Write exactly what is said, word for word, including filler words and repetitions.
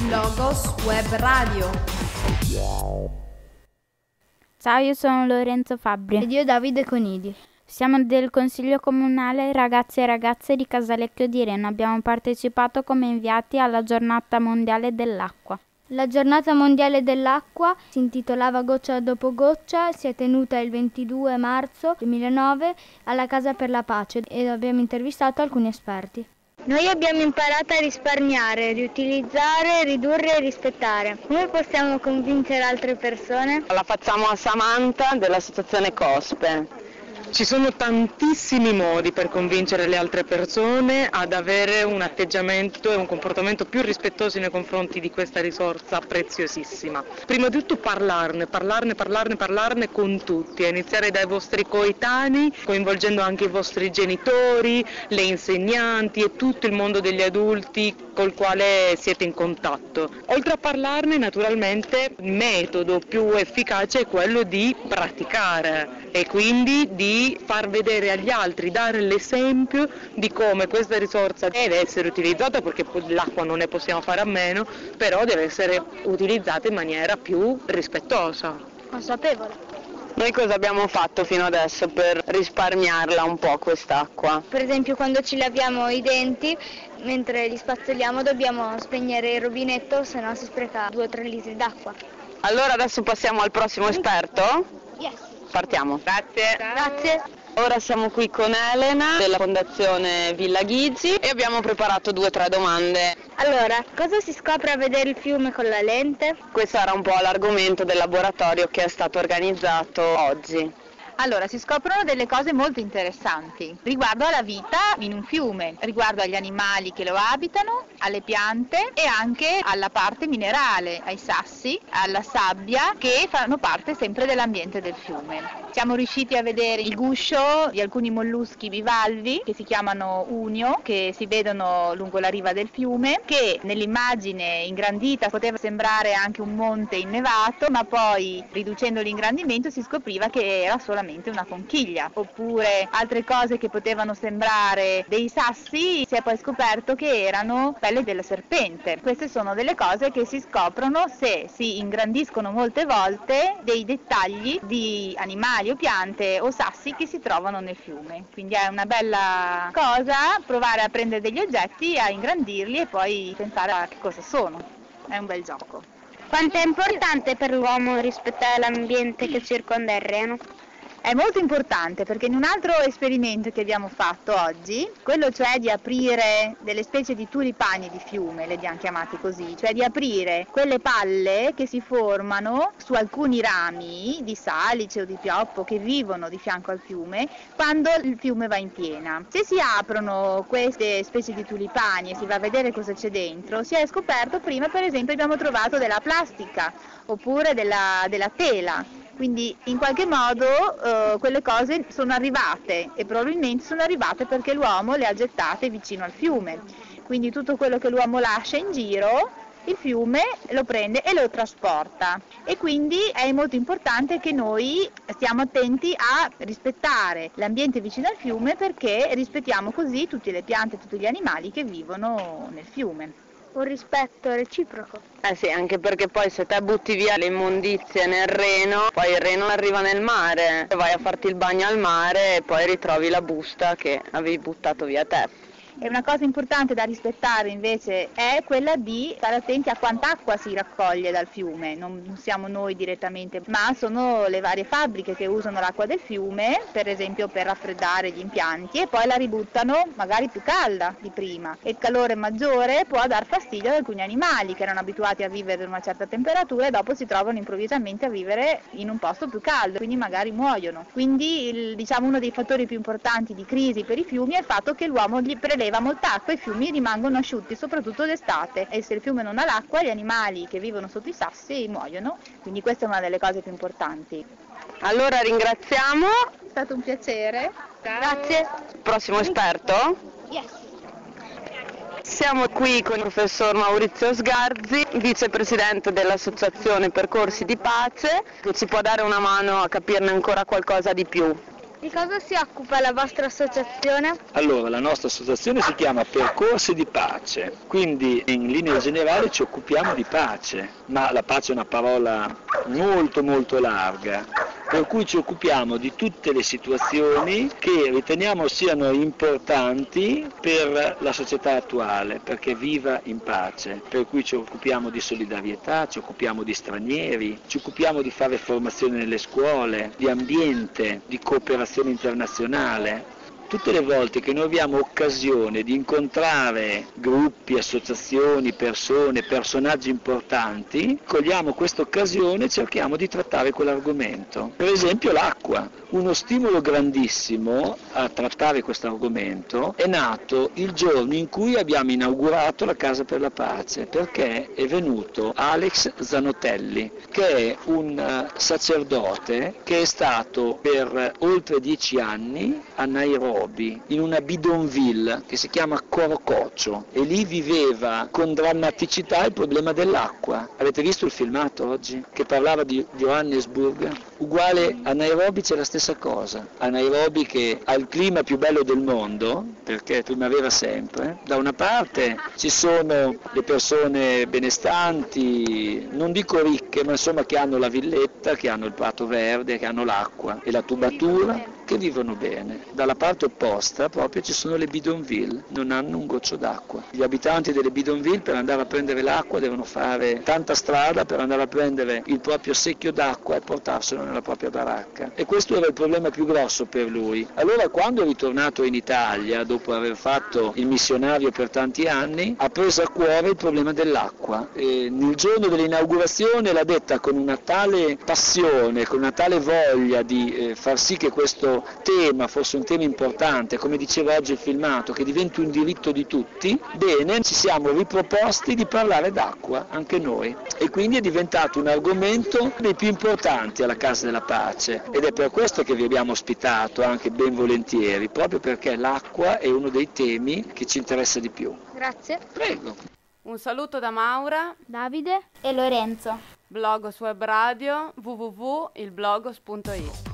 Logos Web Radio. Ciao, io sono Lorenzo Fabbri. Ed io Davide Conidi. Siamo del Consiglio Comunale Ragazzi e Ragazze di Casalecchio di Reno. Abbiamo partecipato come inviati alla Giornata Mondiale dell'Acqua. La Giornata Mondiale dell'Acqua si intitolava Goccia dopo goccia, si è tenuta il ventidue marzo duemilanove alla Casa per la Pace ed abbiamo intervistato alcuni esperti. Noi abbiamo imparato a risparmiare, riutilizzare, ridurre e rispettare. Come possiamo convincere altre persone? La facciamo a Samantha dell'associazione COSPE. Ci sono tantissimi modi per convincere le altre persone ad avere un atteggiamento e un comportamento più rispettosi nei confronti di questa risorsa preziosissima. Prima di tutto parlarne, parlarne, parlarne, parlarne con tutti, a iniziare dai vostri coetanei, coinvolgendo anche i vostri genitori, le insegnanti e tutto il mondo degli adulti col quale siete in contatto. Oltre a parlarne, naturalmente, il metodo più efficace è quello di praticare e quindi di far vedere agli altri, dare l'esempio di come questa risorsa deve essere utilizzata, perché l'acqua non ne possiamo fare a meno, però deve essere utilizzata in maniera più rispettosa. Consapevole. Noi cosa abbiamo fatto fino adesso per risparmiarla un po' quest'acqua? Per esempio quando ci laviamo i denti, mentre li spazzoliamo dobbiamo spegnere il rubinetto, se no si spreca due o tre litri d'acqua. Allora adesso passiamo al prossimo esperto? Yes. Partiamo. Grazie. Grazie. Ora siamo qui con Elena della Fondazione Villa Ghigi e abbiamo preparato due o tre domande. Allora, cosa si scopre a vedere il fiume con la lente? Questo era un po' l'argomento del laboratorio che è stato organizzato oggi. Allora, si scoprono delle cose molto interessanti riguardo alla vita in un fiume, riguardo agli animali che lo abitano, alle piante e anche alla parte minerale, ai sassi, alla sabbia che fanno parte sempre dell'ambiente del fiume. Siamo riusciti a vedere il guscio di alcuni molluschi bivalvi che si chiamano unio, che si vedono lungo la riva del fiume, che nell'immagine ingrandita poteva sembrare anche un monte innevato, ma poi riducendo l'ingrandimento si scopriva che era solamente una conchiglia. Oppure altre cose che potevano sembrare dei sassi, si è poi scoperto che erano pelle della serpente. Queste sono delle cose che si scoprono se si ingrandiscono molte volte dei dettagli di animali o piante o sassi che si trovano nel fiume. Quindi è una bella cosa provare a prendere degli oggetti, a ingrandirli e poi pensare a che cosa sono. È un bel gioco. Quanto è importante per l'uomo rispettare l'ambiente che circonda il Reno? È molto importante perché in un altro esperimento che abbiamo fatto oggi, quello cioè di aprire delle specie di tulipani di fiume, le abbiamo chiamati così, cioè di aprire quelle palle che si formano su alcuni rami di salice o di pioppo che vivono di fianco al fiume quando il fiume va in piena. Se si aprono queste specie di tulipani e si va a vedere cosa c'è dentro, si è scoperto prima, per esempio, abbiamo trovato della plastica oppure della, della tela. Quindi in qualche modo eh, quelle cose sono arrivate e probabilmente sono arrivate perché l'uomo le ha gettate vicino al fiume. Quindi tutto quello che l'uomo lascia in giro, il fiume lo prende e lo trasporta. E quindi è molto importante che noi stiamo attenti a rispettare l'ambiente vicino al fiume, perché rispettiamo così tutte le piante e tutti gli animali che vivono nel fiume. Un rispetto reciproco. Eh sì, anche perché poi se te butti via le immondizie nel Reno, poi il Reno arriva nel mare, vai a farti il bagno al mare e poi ritrovi la busta che avevi buttato via te. E una cosa importante da rispettare invece è quella di stare attenti a quanta acqua si raccoglie dal fiume. Non, non siamo noi direttamente, ma sono le varie fabbriche che usano l'acqua del fiume, per esempio per raffreddare gli impianti, e poi la ributtano magari più calda di prima. E il calore maggiore può dar fastidio ad alcuni animali che erano abituati a vivere ad una certa temperatura e dopo si trovano improvvisamente a vivere in un posto più caldo, quindi magari muoiono. Quindi il, diciamo uno dei fattori più importanti di crisi per i fiumi è il fatto che l'uomo gli preleva molta acqua e i fiumi rimangono asciutti soprattutto d'estate, e se il fiume non ha l'acqua gli animali che vivono sotto i sassi muoiono, quindi questa è una delle cose più importanti. Allora ringraziamo. È stato un piacere. Ciao. Grazie. Prossimo esperto? Yes. Siamo qui con il professor Maurizio Sgarzi, vicepresidente dell'Associazione Percorsi di Pace, che ci può dare una mano a capirne ancora qualcosa di più. Di cosa si occupa la vostra associazione? Allora, la nostra associazione si chiama Percorsi di Pace, quindi in linea generale ci occupiamo di pace, ma la pace è una parola molto molto larga, per cui ci occupiamo di tutte le situazioni che riteniamo siano importanti per la società attuale, perché viva in pace, per cui ci occupiamo di solidarietà, ci occupiamo di stranieri, ci occupiamo di fare formazione nelle scuole, di ambiente, di cooperazione internazionale. Tutte le volte che noi abbiamo occasione di incontrare gruppi, associazioni, persone, personaggi importanti, cogliamo questa occasione e cerchiamo di trattare quell'argomento. Per esempio l'acqua. Uno stimolo grandissimo a trattare questo argomento è nato il giorno in cui abbiamo inaugurato la Casa per la Pace, perché è venuto Alex Zanotelli, che è un sacerdote che è stato per oltre dieci anni a Nairobi, in una bidonville che si chiama Corococcio, e lì viveva con drammaticità il problema dell'acqua. Avete visto il filmato oggi che parlava di Johannesburg? Uguale a Nairobi c'è la stessa cosa. A Nairobi, che ha il clima più bello del mondo, perché è primavera sempre, da una parte ci sono le persone benestanti, non dico ricche, ma insomma che hanno la villetta, che hanno il prato verde, che hanno l'acqua e la tubatura, che vivono bene. Dalla parte opposta proprio ci sono le bidonville, non hanno un goccio d'acqua. Gli abitanti delle bidonville per andare a prendere l'acqua devono fare tanta strada per andare a prendere il proprio secchio d'acqua e portarselo nella propria baracca. E questo era il problema più grosso per lui. Allora, quando è ritornato in Italia, dopo aver fatto il missionario per tanti anni, ha preso a cuore il problema dell'acqua. E nel giorno dell'inaugurazione l'ha detta con una tale passione, con una tale voglia di eh, far sì che questo tema fosse un tema importante, come diceva oggi il filmato, che diventi un diritto di tutti. Bene, ci siamo riproposti di parlare d'acqua anche noi, e quindi è diventato un argomento dei più importanti alla Casa della Pace, ed è per questo che vi abbiamo ospitato anche ben volentieri, proprio perché l'acqua è uno dei temi che ci interessa di più. Grazie. Prego. Un saluto da Maura, Davide e Lorenzo. Blogos Web Radio, w w w punto il blogos punto it.